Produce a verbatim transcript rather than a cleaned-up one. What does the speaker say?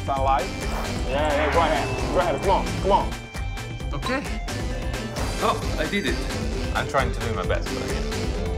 I like. Yeah, yeah, go ahead. Go ahead, come on, come on. Okay. Oh, I did it. I'm trying to do my best, but I guess.